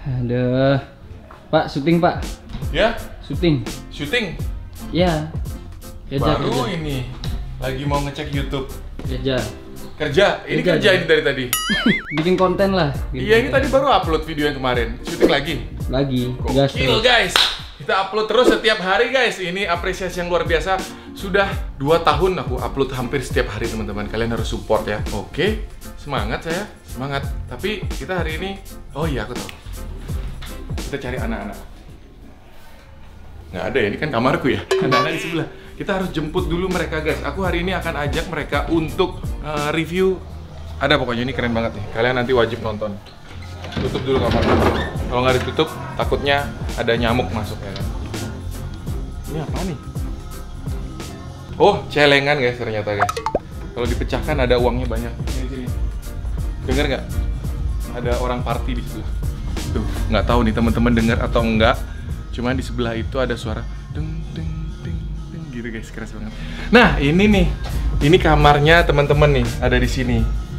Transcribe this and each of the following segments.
Aduh. Pak, syuting Pak. Ya? Syuting. Syuting? Ya. Kerja, Baru kerja. ini lagi mau ngecek YouTube. Kerja. Kerja? Ini Kerja, kerja ini dari tadi? Bikin konten lah. Iya, ini tadi baru upload video yang kemarin. Syuting lagi? Lagi. Gas Gokil terus. guys. Kita upload terus setiap hari guys. Ini apresiasi yang luar biasa. Sudah 2 tahun aku upload hampir setiap hari teman-teman. Kalian harus support ya. Oke. Semangat saya. Semangat. Tapi kita hari ini, oh iya aku tahu. Kita cari anak-anak. Nggak ada ya, ini kan kamarku ya. Anak-anak di sebelah. Kita harus jemput dulu mereka guys. Aku hari ini akan ajak mereka untuk review. Ada pokoknya, ini keren banget nih. Kalian nanti wajib nonton. Tutup dulu kamar. Kalau nggak ditutup, takutnya ada nyamuk masuk ya kan. Ini apa nih? Oh, celengan guys ternyata guys. Kalau dipecahkan ada uangnya banyak. Ini sini. Dengar nggak? Ada orang party di sebelah. Tuh, nggak tahu nih teman-teman dengar atau enggak. Cuman di sebelah itu ada suara deng deng deng deng gitu guys, keras banget. Nah, ini nih. Ini kamarnya teman-teman nih, ada di sini.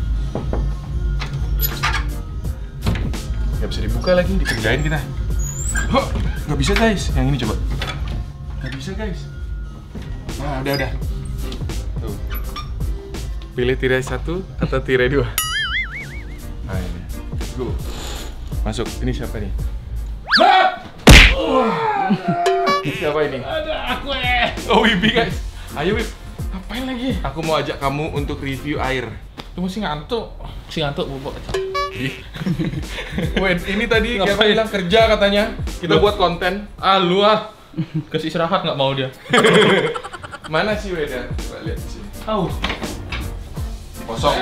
Nggak bisa dibuka lagi, dikerjain kita. Oh, nggak bisa guys. Yang ini coba. Nggak bisa guys. Nah, udah. Tuh. Pilih tirai 1 atau tirai 2. Nah, ini. Go. Masuk. Ini siapa nih? Siapa ini? Ada aku Oh, Wibi guys. Ayo Wib. Ngapain lagi? Aku mau ajak kamu untuk review air. Lu masih ngantuk. Masih ngantuk bubuk. Wait, ini tadi Kevin Ngapain? bilang kerja katanya. Kita buat konten. Ah lu ah. Kasih istirahat nggak mau dia. Mana sih Weda? Coba lihat di sini. Tahu. Kosong.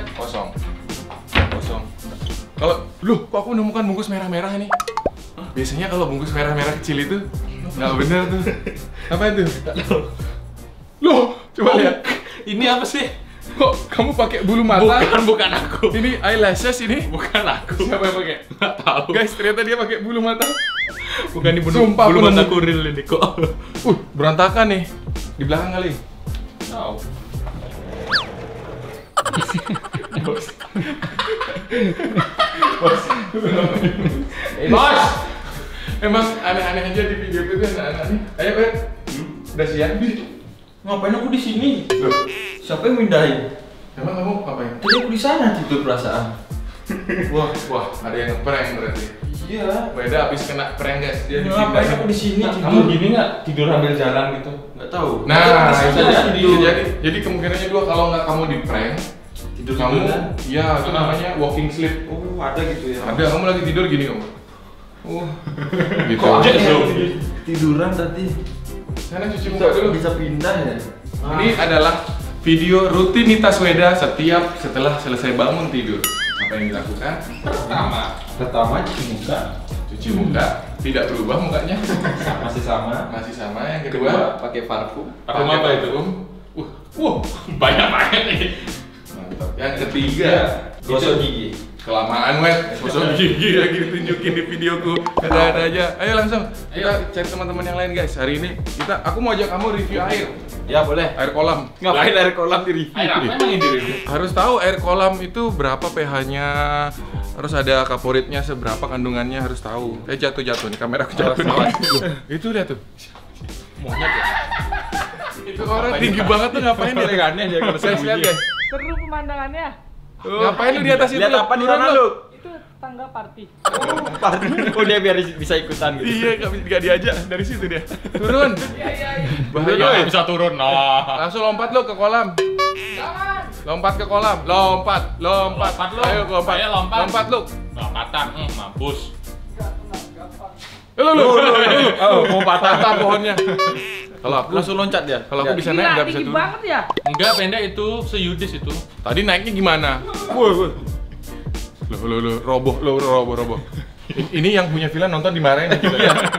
Kalau, kok aku menemukan bungkus merah-merah nih? Biasanya kalau bungkus merah-merah kecil itu nggak bener tuh. Apa itu? Loh, coba lihat. Ini apa sih? Kok kamu pakai bulu mata? Bukan aku. Ini eyelashes ini? Bukan aku. Siapa yang pakai? Nggak tahu. Guys, ternyata dia pakai bulu mata. Bukan di Sumpah, bulu aku mata nemu. kuril ini kok. Berantakan nih. Di belakang kali. Tahu. Bos. Emang aneh-aneh aja di video itu anak-anak nih. Ayo, Bet. Udah siang? Ngapain aku di sini? Loh, Siapa yang mindahin? emang kamu ngapain? Tadi aku di sana tidur perasaan. Wah, ada yang ngeprank berarti. Iya. Beda abis kena prank guys. Dia Ngapain dipindahin. aku di sini Kamu tidur? gini nggak tidur sambil jalan gitu? Nggak tahu. Nah, Bisa itu jadi. jadi kemungkinannya dua kalau nggak kamu di prank, Tidur kamu, kan? ya itu namanya walking sleep. Oh, ada gitu ya. Ada, kamu lagi tidur gini kamu. Gitu. Kok aneh Yes, ya? loh. Tiduran tadi. Sana cuci muka dulu. Bisa pindah ya? Ini adalah video rutinitas Weda setelah selesai bangun tidur. Apa yang dilakukan? Pertama cuci muka. Cuci muka, tidak berubah mukanya. Masih sama. Masih sama. Yang Kedua, kedua, pakai parfum. Parfum apa itu? Wah, Banyak banget nih. mantap. Yang ketiga, Gosok gigi. kelamaan wet, gosok gigi lagi ditunjukin di videoku. Ada aja. Ayo langsung kita cari teman-teman yang lain guys. Hari ini aku mau ajak kamu review air, Ya boleh. air kolam. Ngapain air kolam di review? Air apa emang ini review? Harus tahu air kolam itu berapa pH-nya, harus ada kaporitnya seberapa kandungannya, harus tahu. Jatuh nih, kamera aku jatuh nih. Itu lihat tuh. Monyet ya? Itu orang tinggi banget tuh ngapain dia? Aneh dia kalau Guys, lihat guys. Seru pemandangannya. Ngapain lu di atas itu? Lihat apa di Turun sana lu. lu? Itu tangga party. Oh dia biar bisa ikutan gitu. Iya, nggak diajak dari situ dia. Turun. Iya. Bahaya. Nggak bisa turun. Nah. Langsung lompat lu ke kolam. Jangan. Lompat ke kolam. Lompat. Lompat lu. Ayo lompat. Ayo, lompat. Lompat lu. Nah, patah. Mampus. Lu. Oh, mau Patah pohonnya. Kalau aku langsung loncat dia. kalau aku bisa naik Gila, nggak bisa tinggi turun. banget ya. Enggak, pendek itu seyudis itu. Tadi naiknya gimana? Loh, roboh. Ini yang punya villa nonton dimarahin ya kita.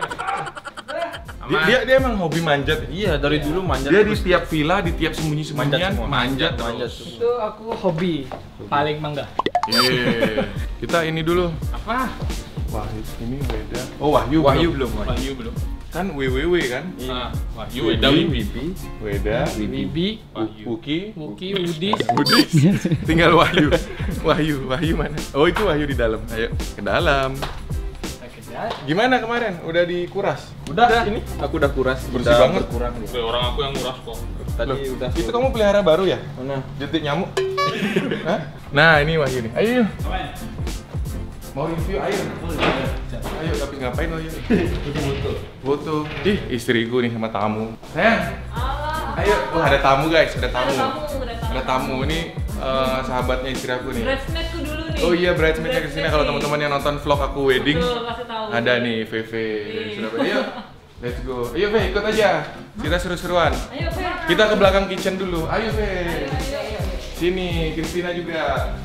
Dia emang hobi manjat. Iya, dari dulu manjat. Dia di terus. tiap villa, di tiap sembunyi-sembunyian semua. manjat Manjat terus. semua. Itu aku hobi paling mangga. Yeay. Kita ini dulu. Apa? Wahyu, ini Weda. Oh, Wahyu belum. Wahyu belum. Kan WWW kan? Nah, Wahyu, Weda, Wibi. Weda, Bibi, Wahyu. Wuki, Wuki, Udis. Budis. Tinggal Wahyu. Wahyu mana? Oh, itu Wahyu di dalam. Ayo ke dalam. Gimana kemarin? Udah dikuras? Udah, ini aku udah kuras. Bersih udah banget. Berkurang. Orang aku yang nguras kok. Tadi Loh, udah. itu kamu pelihara baru ya? Mana? Jentik nyamuk? Hah? Nah ini Wahyu nih, ayo yuk. Mau review air? Ayo, tapi ngapain Wahyu? Foto. Ih, istriku nih sama tamu. Sayang, ayo. Wah ada tamu guys, ada tamu. Ada tamu, ini sahabatnya istri aku nih. Bridesmaidku dulu nih. Oh iya, bridesmaidnya kesini. Kalau teman-teman yang nonton vlog aku wedding, Betul, kasih tahu. ada nih VV Surabaya. Yuk, let's go. Ayo V, ikut aja. Kita seru-seruan. Ayo, Fer. Kita ke belakang kitchen dulu. Ayo V. Sini, Christina juga.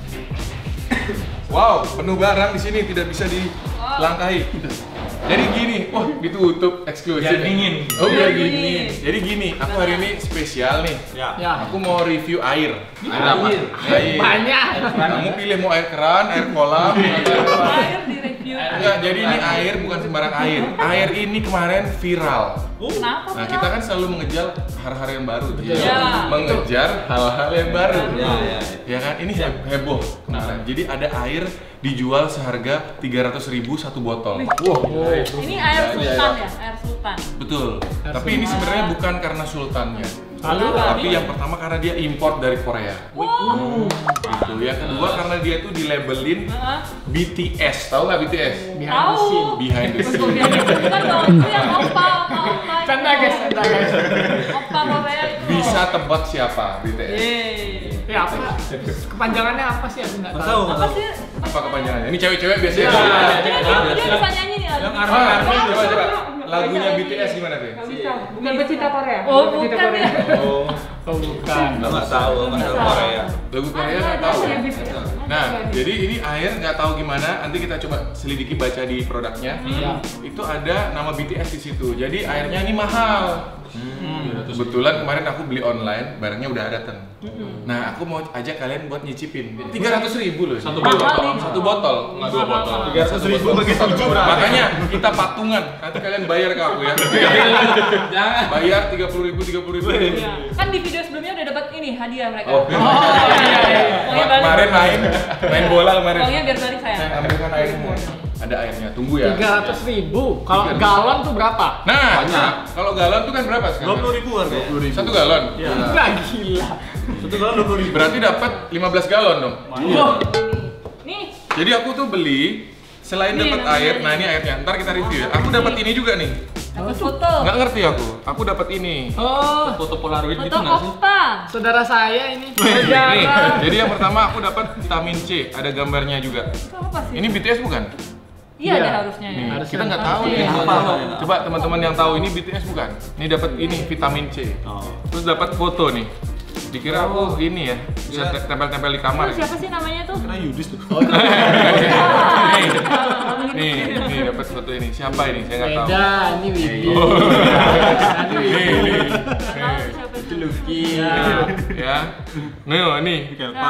Wow, penuh barang di sini, tidak bisa dilangkahi. Jadi gini, wah ditutup eksklusif. Biar dingin. Oh biar Biar dingin. dingin. Jadi gini, aku hari ini spesial nih. Ya. Aku mau review air. Air. Banyak. Kamu pilih mau air keran, air kolam, atau apa? Air di review. Enggak, jadi ini air bukan sembarang air. Air ini kemarin viral. Kenapa? Nah, kita kan selalu mengejar hal-hal yang baru. Ya. Mengejar hal-hal yang baru. Ya. Ya kan, ini heboh kemarin. Jadi ada air dijual seharga 300.000 satu botol. Ini air sultan ya, air sultan. Betul. Tapi ini sebenarnya bukan karena sultannya. Lalu Tapi yang pertama karena dia import dari Korea. Gitu. Yang kedua karena dia tuh dilabelin Heeh. BTS. Tahu nggak BTS? Tahu. Behind the Betul, scene. biar kan dong, itu yang opa. canda guys, canda guys. Opa Korea itu. Bisa tebak siapa BTS? Yeay. Ya apa? Kepanjangannya apa sih? Aku nggak tahu. Apa sih? Apa kepanjangannya? Ini cewek-cewek biasanya. Dia bisa nyanyi nih lagu. Coba. Lagunya BTS gimana, Be? Bukan pecinta Korea. Oh, bukan ya. Oh, bukan. Nggak tahu, nggak tahu Korea. lagu Korea nggak tahu. Nah, jadi ini air nggak tahu gimana. Nanti kita coba selidiki baca di produknya. Itu ada nama BTS di situ. Jadi airnya ini mahal. Kebetulan kemarin aku beli online, barangnya udah datang. Nah, aku mau ajak kalian buat nyicipin. 300.000 loh. Satu botol. Satu botol. Nggak 2 botol. 300.000 bagi 7 Makanya kita patungan. Nanti kalian bayar ke aku ya. Jangan. Bayar 30.000, 30.000. Iya. Kan di video sebelumnya udah dapat ini hadiah mereka. Oh. Pokoknya balik. Kemarin main bola kemarin. Pokoknya biar balik sayang. Ambilkan airnya. Ada airnya. Tunggu ya. 300.000. Kalau galon tuh berapa? Nah, kalau galon tuh kan berapa sekarang? 20.000 harganya. Satu galon. Nggak gila. Satu galon 20.000. Berarti dapat 15 galon dong. Nih, Jadi aku tuh beli selain Nih, dapat namanya air, nih. nah ini airnya. Ntar kita review ya. Aku dapat ini juga nih. dapat foto. Nggak ngerti aku. Aku dapat ini. Oh, Foto Polaroid Foto gitu nggak sih? opa. saudara saya ini. Nih, jadi yang pertama aku dapat vitamin C, ada gambarnya juga. Itu apa sih? Ini BTS bukan? Iya, Iya. ada harusnya ya. Nih, Harusnya. kita nggak tahu nih. Iya. Coba teman-teman yang tahu ini BTS bukan? Ini dapat ini vitamin C. Terus dapat foto nih. Dikira aku ini ya, bisa tempel-tempel di kamar. Itu siapa sih namanya tuh? Karena Yudis tuh. Nih dapat foto ini. Siapa ini? Saya nggak tahu. Beda, ini Widi. Oh. Ini Widi. Nih. Tahu siapa itu? Lucky. Ya. Nih.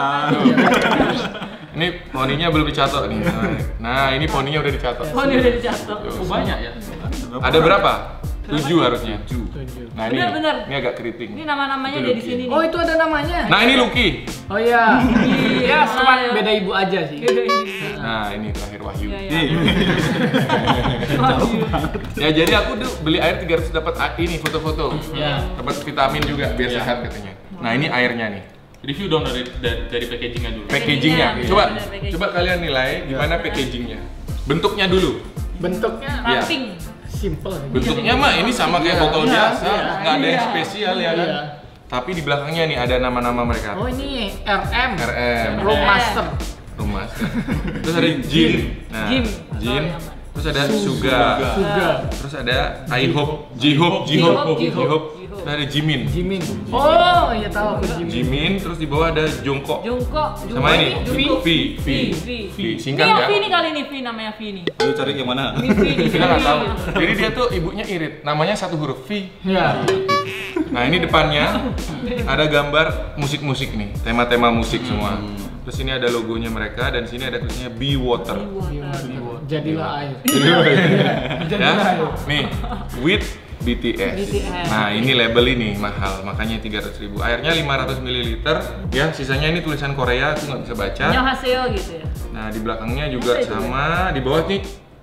Ini poninya belum dicatok nih. Nah, ini poninya udah dicatok. Oh, ini udah dicatat. Oh, banyak ya. Ada berapa? 7 harusnya. Nah, ini. Bener. Ini agak keriting. Ini nama-namanya Itu ada di Lucky. sini nih. Oh, itu ada namanya. Nah, ini Lucky. Oh iya. Iya, Ya, cuma beda ibu aja sih. Nah, ini terakhir Wahyu. Iya, iya. Ya, jadi aku tuh beli air 300 dapat ini foto-foto. Ya. Dapat vitamin juga biar sehat katanya. Nah, ini airnya nih. Review dong dari packagingnya dulu. Packagingnya. Packagingnya. Coba Bener, packaging. coba kalian nilai gimana packagingnya. Bentuknya dulu. Bentuknya Iya. Ramping. simple. Bentuknya mah ini sama kayak botol biasa, nggak ada yang spesial ya kan. Iya. Tapi di belakangnya nih ada nama-nama mereka. Oh, ini RM. RM, Room Master. Rumah. Terus ada Jin. Nah, Jin. Jin. Oh, Terus ada Suga. Suga. Terus ada I-Hope, J-Hope, J-Hope. Terus ada Jimin. Jimin. Oh, iya tahu aku Jimin. Jimin, terus di bawah ada Jungkook. Jungkook. Sama ini, Jungkook. V. V. Singkat Ini yang ya. V nih kali ini, V namanya V nih. Lu cari yang mana? Ini V nih. Kita nggak tahu. Jadi dia tuh ibunya irit. Namanya satu huruf V. Ya. Nah ini depannya ada gambar musik-musik nih, tema-tema musik semua. Terus ini ada logonya mereka dan sini ada tulisannya Be Water. Jadilah air. Ya, nih with BTS. Nah ini label ini mahal, makanya 300.000. Airnya 500 ml. Ya sisanya ini tulisan Korea, aku nggak bisa baca. Annyeonghaseyo gitu ya. Nah di belakangnya juga sama, di bawah nih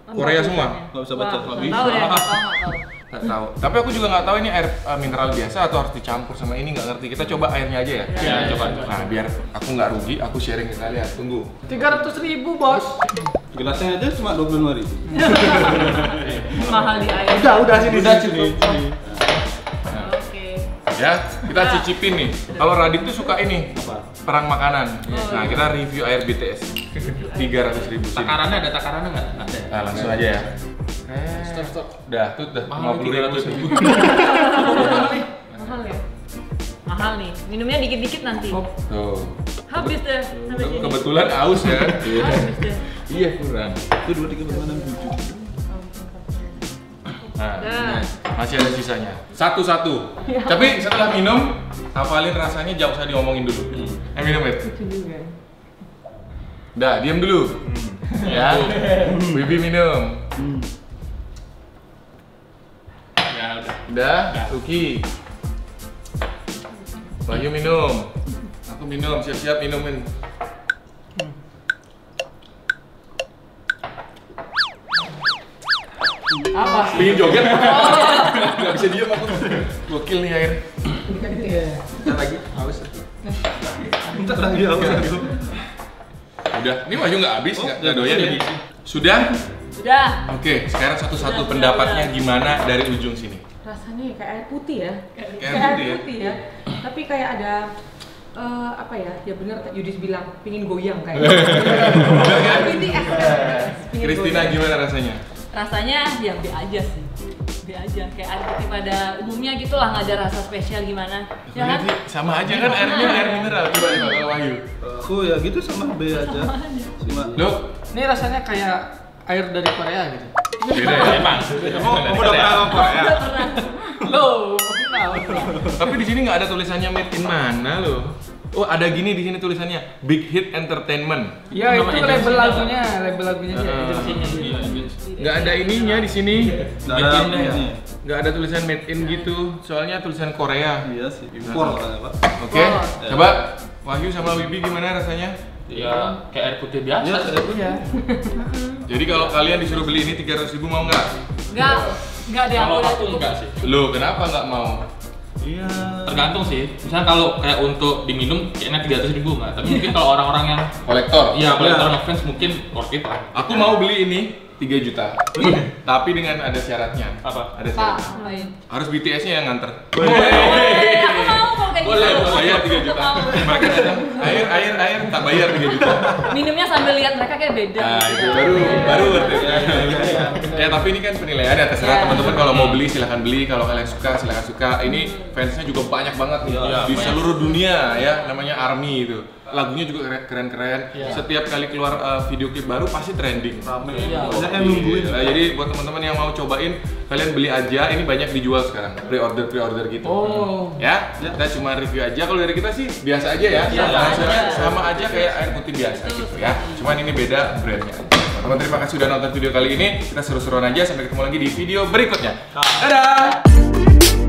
Korea semua? Nggak bisa baca. Nggak tahu ya, nggak tahu. Nggak tahu. Tapi aku juga nggak tahu ini air mineral biasa atau harus dicampur sama ini, nggak ngerti. Kita coba airnya aja ya. Ya, coba. Nah, biar aku nggak rugi, aku sharing ke kalian. Tunggu. 300.000 bos. Gelasnya aja cuma 25.000. Mahal di air. Udah sini. Udah cukup. Oke. Ya, kita cicipin nih. Kalau Radit tuh suka ini, perang makanan. Nah, kita review air BTS. 300.000 sini. Takarannya ada takarannya nggak? Ada. Nah, langsung aja ya. Stop. Udah, tuh udah Mahal 50.000. 300.000. Mahal ya. Mahal nih. Minumnya dikit-dikit nanti. Tuh. Habis deh. Sampai sini. Kebetulan aus ya. Habis deh. Iya, kurang. Itu 2, 3, 4, 5, 6, 7. Nah, Dah. masih ada sisanya. Satu-satu. Tapi setelah minum, hafalin rasanya, jangan usah diomongin dulu. Minum ya. Dah, diam dulu. Ya. Bibi minum. Ya udah. Udah, Tuki. Bayu minum. Aku minum, siap-siap minumin. Apa? Pengen joget? Gak bisa diem aku. Gokil nih air. Bentar lagi, haus. Bentar lagi haus. Udah, ini Wahyu nggak habis, nggak doyan ya? Sudah? Sudah. Oke, sekarang satu-satu Sudah, pendapatnya sudah. gimana dari ujung sini? Rasanya kayak air putih ya. Kayak air putih ya? Tapi kayak ada apa ya? Ya benar Yudis bilang pingin goyang kayak. Ini pingin Kristina goyang. gimana rasanya? Rasanya ya B aja sih. B aja kayak air putih pada umumnya gitu lah, nggak ada rasa spesial gimana. Ya kan? Berarti sama aja kan airnya air mineral. Coba kalau Wahyu. Aku ya gitu sama B aja. Cuma Lo Ini rasanya kayak air dari Korea gitu. beda ya? Emang. kamu udah pernah ke Korea? Loh, Tapi di sini nggak ada tulisannya made in mana lo? Oh, ada gini di sini tulisannya Big Hit Entertainment. Ya itu Nama label agensinya lagunya dia. agensinya. Iya, iya. Nggak ada ininya di sini. Nggak ada Made in ya? ini. Nggak ada tulisan made in gitu. Soalnya tulisan Korea. Iya sih. Impor katanya, Pak. Oke, coba Wahyu sama Wibi gimana rasanya? Ya kayak air putih biasa. Iya, saya Iya. Jadi kalau kalian disuruh beli ini 300.000 mau nggak? Nggak deh, aku Kalau udah aku cukup. enggak sih. Lo kenapa nggak mau? Iya. Tergantung sih. Misalnya kalau kayak untuk diminum kayaknya 300.000 nggak. Tapi mungkin kalau orang-orang yang Kolektor. iya kolektor ngefans mungkin worth it lah. Aku mau beli ini 3 juta. Tapi dengan ada syaratnya. Apa? Ada Pak, syaratnya. ngapain? Harus BTS-nya yang nganter. Aku mau kalau kayak Boleh, gitu. bayar 3 juta. Aku mau. Mereka datang, air, tak bayar 3 juta. Minumnya sambil lihat mereka kayak beda. Nah, itu baru worth it. Ya, tapi ini kan penilaian ya, terserah teman-teman kalau mau beli silahkan beli, kalau kalian suka silahkan suka. Ini fansnya juga banyak banget nih di seluruh dunia ya, namanya ARMY itu. Lagunya juga keren-keren. Setiap kali keluar video klip baru pasti trending. Banyak yang nungguin. Nah, jadi buat teman-teman yang mau cobain, kalian beli aja. Ini banyak dijual sekarang, pre-order gitu. Ya, kita cuma review aja. Kalau dari kita sih biasa aja ya, sama aja kayak air putih biasa gitu ya. Cuman ini beda brandnya. Teman-teman terima kasih sudah nonton video kali ini. Kita seru-seruan aja. Sampai ketemu lagi di video berikutnya. Dadah.